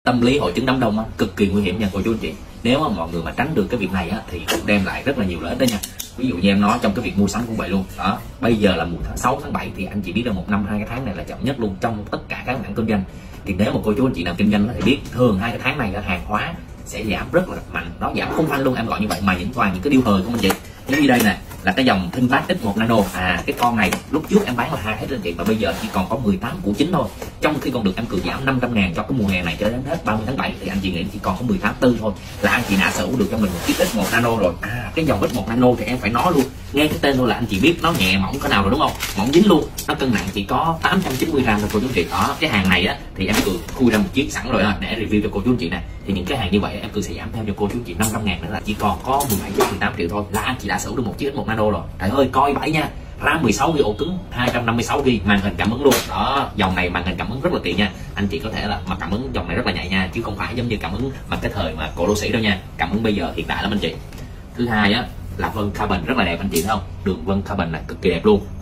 Tâm lý hội chứng đám đông á, cực kỳ nguy hiểm nha cô chú anh chị. Nếu mà mọi người mà tránh được cái việc này á, thì cũng đem lại rất là nhiều lợi ích đó nha. Ví dụ như em nói trong cái việc mua sắm cũng vậy luôn đó. Bây giờ là mùa tháng 6 tháng 7 thì anh chị biết là một năm 2 cái tháng này là chậm nhất luôn trong tất cả các mảng kinh doanh. Thì nếu mà cô chú anh chị làm kinh doanh thì biết thường 2 cái tháng này là hàng hóa sẽ giảm rất là mạnh, nó giảm không phanh luôn, em gọi như vậy, mà toàn những cái điêu hời của anh chị. Như đây nè là cái dòng ThinkPad X1 Nano, cái con này lúc trước em bán là 2 hết anh chị, và bây giờ chỉ còn có 18 của 9 thôi, trong khi còn được em cường giảm 500.000 cho cái mùa hè này cho đến hết 30 tháng 7 thì anh chị nghĩ chỉ còn có 18.4 thôi là anh chị đã sở hữu được cho mình một chiếc X1 Nano rồi. Cái dòng X1 Nano thì em phải nói luôn, nghe cái tên thôi là anh chị biết nó nhẹ mỏng cỡ nào rồi đúng không, mỏng dính luôn, nó cân nặng chỉ có 890 gram thôi cô chú chị. Đó, cái hàng này á thì em cứ khui ra một chiếc sẵn rồi để review cho cô chú chị này. Thì những cái hàng như vậy em cứ sẽ giảm theo cho cô chú chị 500.000 nữa là chỉ còn có 17,18 triệu thôi là anh chị đã sở hữu được một chiếc X1 Nano rồi. Trời ơi, coi vậy nha, RAM 16GB, ổ cứng 256GB, màn hình cảm ứng luôn đó. Dòng này màn hình cảm ứng rất là tiện nha, anh chị có thể là mà cảm ứng dòng này rất là nhạy nha, chứ không phải giống như cảm ứng mà cái thời mà cổ đô sĩ đâu nha. Cảm ứng bây giờ hiện đại lắm anh chị. Thứ hai á là vân carbon rất là đẹp anh chị thấy không, đường vân carbon này cực kỳ đẹp luôn.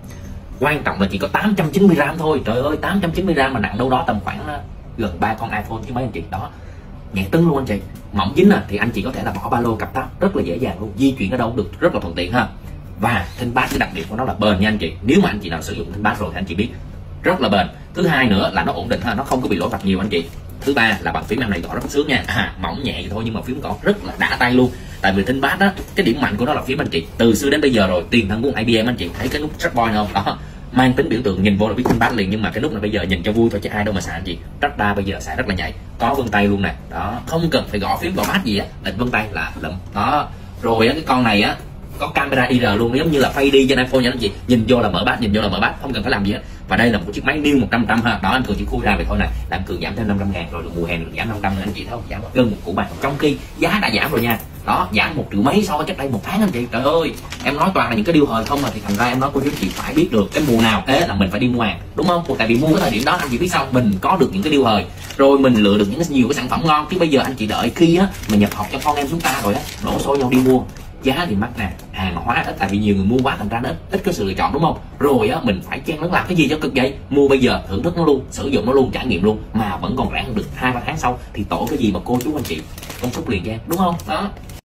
Quan trọng là chỉ có 890 gram thôi, trời ơi 890 gram mà nặng đâu đó tầm khoảng gần 3 con iPhone chứ mấy anh chị. Đó, nhẹ tưng luôn anh chị, mỏng dính thì anh chị có thể là bỏ ba lô cặp táp rất là dễ dàng luôn, di chuyển ở đâu cũng được rất là thuận tiện ha. Và ThinkPad cái đặc điểm của nó là bền nha anh chị, nếu mà anh chị nào sử dụng ThinkPad rồi thì anh chị biết rất là bền. Thứ hai nữa là nó ổn định ha, nó không có bị lỗi vạch nhiều anh chị. Thứ ba là bàn phím em này gõ rất sướng nha, mỏng nhẹ thôi nhưng mà phím gõ rất là đã tay luôn. Tại vì ThinkPad á, cái điểm mạnh của nó là phím anh chị, từ xưa đến bây giờ rồi, tiền thân của IBM anh chị thấy cái nút trackball không đó, mang tính biểu tượng, nhìn vô là biết ThinkPad liền, nhưng mà cái nút này bây giờ nhìn cho vui thôi chứ ai đâu mà xài anh chị. Trackpad bây giờ xài rất là nhạy, có vân tay luôn nè, đó, không cần phải gõ phím gõ mát gì á, định vân tay là lụm đó. Rồi á, cái con này á có camera IR luôn, giống như là Face ID trên iPhone nha anh chị, nhìn vô là mở bát, nhìn vô là mở bát, không cần phải làm gì hết. Và đây là một chiếc máy new 100% ha, đó em thường chỉ khui ra vậy thôi nè, làm cường giảm thêm 500.000 rồi, được mùa hè được giảm 500 anh chị thấy không, giảm gần một củ bàn, trong khi giá đã giảm rồi nha. Đó, giảm 1 triệu mấy so với cách đây 1 tháng anh chị. Trời ơi, em nói toàn là những cái điều hời không mà, thì thành ra em nói cô chú chị phải biết được cái mùa nào thế là mình phải đi mua hàng, đúng không? Tại vì mua cái thời điểm đó anh chị biết sao, mình có được những cái điều hời rồi mình lựa được những nhiều cái sản phẩm ngon, chứ bây giờ anh chị đợi khi á mà nhập học cho con em chúng ta rồi á, đổ xô nhau đi mua, giá thì mắc nè, hàng hóa ít, tại vì nhiều người mua quá thành ra nó ít có sự lựa chọn đúng không? Rồi á mình phải chen lấn làm cái gì cho cực vậy, mua bây giờ thưởng thức nó luôn, sử dụng nó luôn, trải nghiệm luôn, mà vẫn còn rẻ hơn được 2-3 tháng sau thì tổ cái gì mà cô chú anh chị công sức liền cho em, đúng không? Đó.